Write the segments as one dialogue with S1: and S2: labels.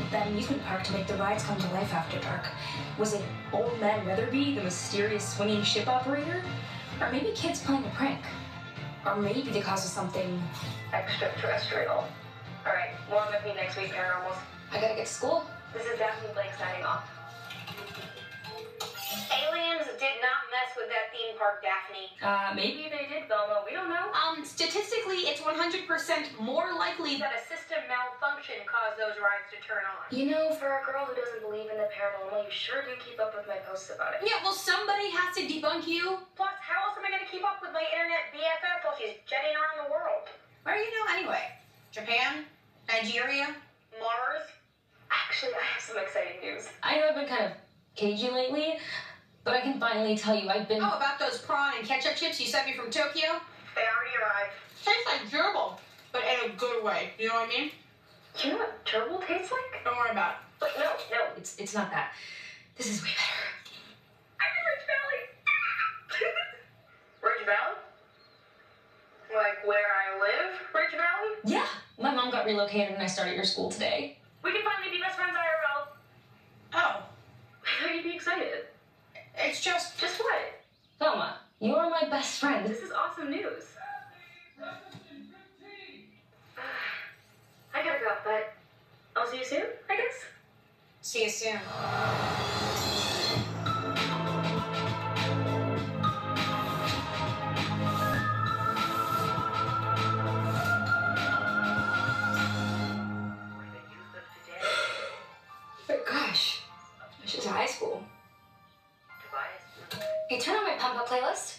S1: that amusement park to make the rides come to life after dark. Was it Old Man Weatherby, the mysterious swinging ship operator? Or maybe kids playing a prank? Or maybe the cause of something extraterrestrial? All right, more with me next week, Paranormals. I gotta get to school. This is Daphne Blake signing off.
S2: Aliens did not mess with that theme park, Daphne.
S1: Maybe they did, Velma. We don't know.
S2: Statistically, it's 100% more likely that a system malfunction caused those rides to turn on.
S1: You know, for a girl who doesn't believe in the paranormal, you sure do keep up with my posts about it.
S2: Yeah, well, somebody has to debunk you. Plus, how else am I going to keep up with my internet BFF while she's jetting around the world? Where do you know anyway? Japan? Nigeria? Mars?
S1: Actually, I have some exciting news. I know I've been kind of cagey lately, but I can finally tell you I've been...
S2: Oh, about those prawn and ketchup chips you sent me from Tokyo? They already arrived. Tastes like gerbil, but in a good way. You know what I mean?
S1: You know what gerbil tastes like?
S2: Don't worry about it.
S1: But no, it's not that. This is way better. I'm in Ridge Valley.
S2: Ridge Valley? Like where I live? Ridge Valley?
S1: Yeah. My mom got relocated and I started your school today.
S2: We can finally be best friends IRL. Oh.
S1: I thought you'd be excited.
S2: It's just...
S1: Just what? Velma, you are my best friend.
S2: This is awesome news.
S1: I gotta go, but I'll see you soon, I guess.
S2: See you soon.
S1: But gosh, she's in high school. Hey, turn on my Pump Up playlist.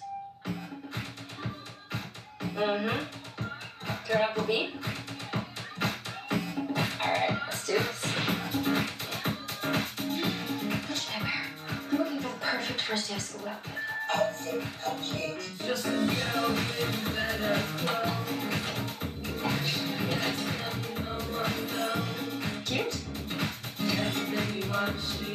S1: Turn up the beat. Alright, let's do this. What should I wear? I'm looking for the perfect first day of school outfit. Just cute.